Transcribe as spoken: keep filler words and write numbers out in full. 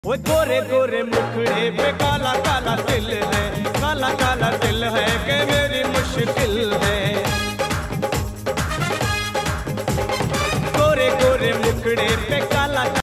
वो गोरे गोरे मुखड़े पे काला काला दिल है, काला काला दिल है कि मेरी मुश्किल